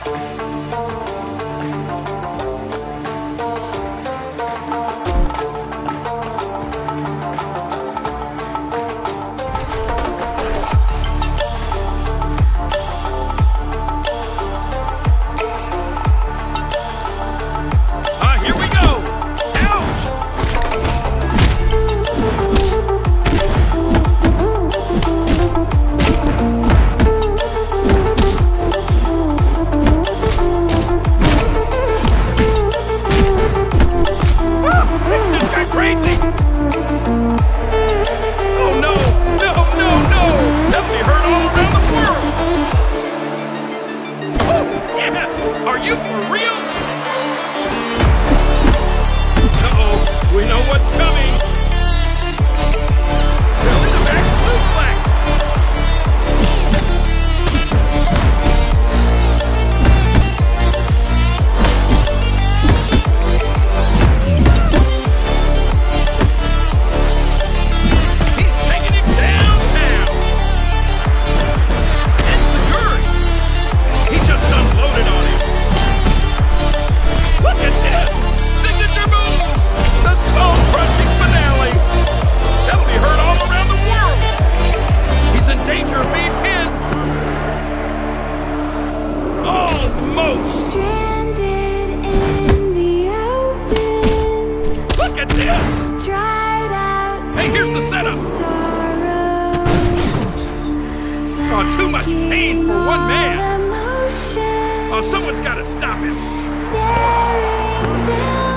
Are you for real? Uh-oh, we know what's coming. Belly to back suplex. He's taking him downtown. Insecurity. He just unloaded on him. Look at this! Signature move! The skull-crushing finale! That'll be heard all around the world! He's in danger of being pinned! Almost! Stranded in the open. Look at this! Dried out. Hey, here's the setup! Oh, too much pain for one man! Oh, someone's got to stop him! Staring down.